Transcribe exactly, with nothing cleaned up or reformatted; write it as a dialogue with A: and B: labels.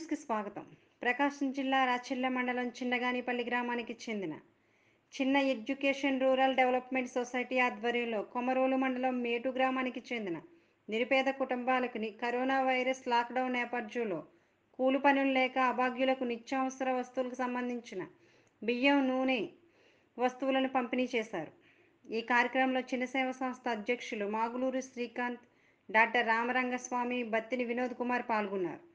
A: న్యూస్కి స్వాగతం. ప్రకాశం జిల్లా రాచెర్ల మండలం చిన్నగానిపల్లి గ్రామానికి చెందిన చిన్న ఎడ్యుకేషన్ రూరల్ డెవలప్మెంట్ సొసైటీ ఆధ్వర్యంలో కొమరోలు మండలం మేటు గ్రామానికి చెందిన నిరుపేద కుటుంబాలకు ని- కరోనా వైరస్ లాక్డౌన్ నేపథ్యంలో కూలి పనులు లేక అభాగ్యులకు నిత్యావసర వస్తువులకు సంబంధించిన బియ్యం, నూనె వస్తువులను పంపిణీ చేశారు. ఈ కార్యక్రమంలో చిన్నసేవ సంస్థ అధ్యక్షులు మాగులూరు శ్రీకాంత్, డాక్టర్ రామరంగస్వామి, బత్తిని వినోద్ కుమార్ పాల్గొన్నారు.